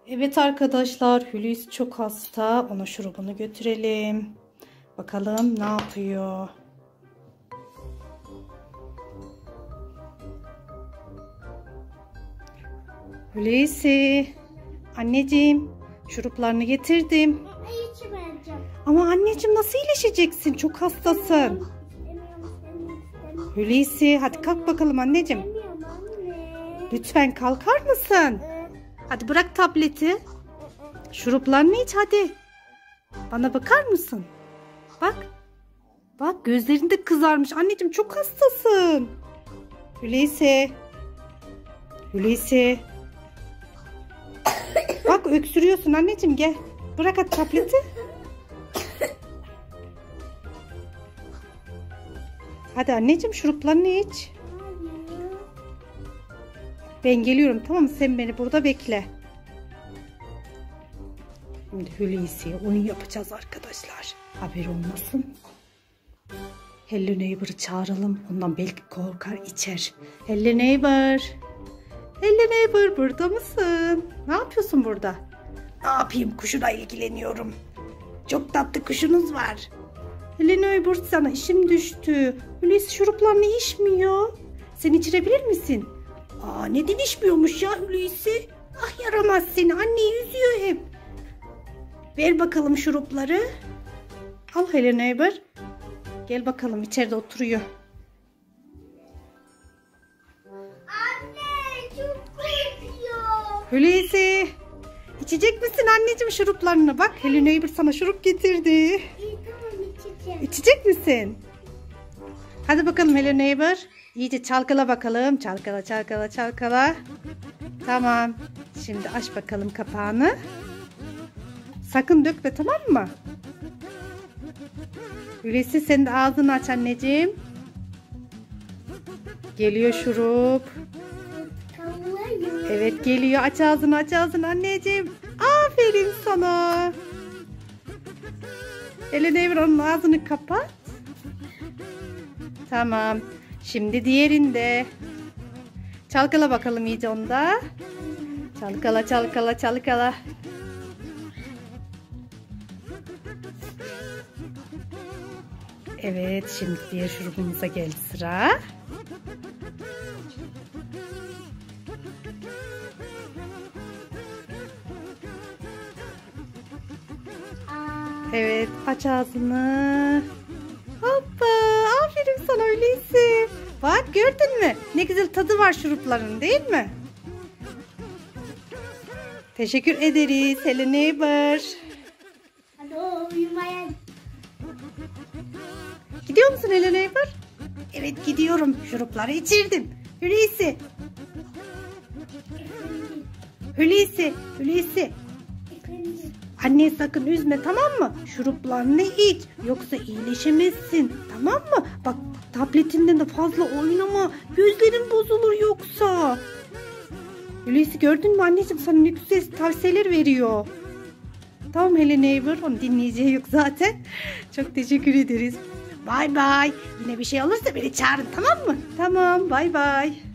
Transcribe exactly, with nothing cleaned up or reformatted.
Evet arkadaşlar, Hulusi çok hasta. Ona şurubunu götürelim. Bakalım ne yapıyor. Hulusi, anneciğim, şuruplarını getirdim. Ama anneciğim nasıl iyileşeceksin? Çok hastasın. Hulusi, hadi kalk bakalım anneciğim. Lütfen kalkar mısın? Hadi bırak tableti. Şuruplarını iç hadi. Bana bakar mısın? Bak. Bak gözlerinde kızarmış. Anneciğim çok hastasın. Hulusi. Hulusi. Bak öksürüyorsun anneciğim, gel. Bırak hadi tableti. Hadi anneciğim şuruplarını iç. Ben geliyorum, tamam mı? Sen beni burada bekle. Şimdi Hulusi'ye oyun yapacağız arkadaşlar. Haber olmasın. Hello Neighbor'ı çağıralım. Ondan belki korkar içer. Hello Neighbor. Hello Neighbor, burada mısın? Ne yapıyorsun burada? Ne yapayım? Kuşuna ilgileniyorum. Çok tatlı kuşunuz var. Hello Neighbor, sana işim düştü. Hulusi şuruplarını içmiyor. Sen içirebilir misin? Aa, neden içmiyormuş ya Hulusi? Ah yaramaz seni. Anneyi üzüyor hep. Ver bakalım şurupları. Al Hello Neighbor. Gel bakalım, içeride oturuyor. Anne çok korkuyor. Hulusi, içecek misin anneciğim şuruplarını? Bak Hello Neighbor sana şurup getirdi. İyi tamam içeceğim. İçecek misin? Hadi bakalım Hello Neighbor. İyice çalkala bakalım. Çalkala çalkala çalkala. Tamam. Şimdi aç bakalım kapağını. Sakın dökme, tamam mı? Hulusi sen de ağzını aç anneciğim. Geliyor şurup. Evet geliyor. Aç ağzını, aç ağzını anneciğim. Aferin sana. Hello Neighbor, onun ağzını kapat. Tamam. Şimdi diğerinde. Çalkala bakalım iyice onda. Çalkala çalkala çalkala. Evet, şimdi diğer şurubumuza geldi sıra. Evet, aç ağzını. Hoppa, aferin sana öyleyse. Bak gördün mü? Ne güzel tadı var şurupların, değil mi? Teşekkür ederiz Hello Neighbor. Hadi uyumaya. Gidiyor musun Hello Neighbor? Evet gidiyorum. Şurupları içirdim. Hulusi. Hulusi. Hulusi. Anne sakın üzme, tamam mı? Şuruplarını iç. Yoksa iyileşemezsin. Tamam mı? Bak tabletinden de fazla oynama. Gözlerin bozulur yoksa. Hulusi gördün mü anneciğim, sana ne güzel tavsiyeler veriyor. Tamam Hello Neighbor, onu dinleyeceği yok zaten. Çok teşekkür ederiz. Bay bay. Yine bir şey olursa beni çağırın, tamam mı? Tamam, bay bay.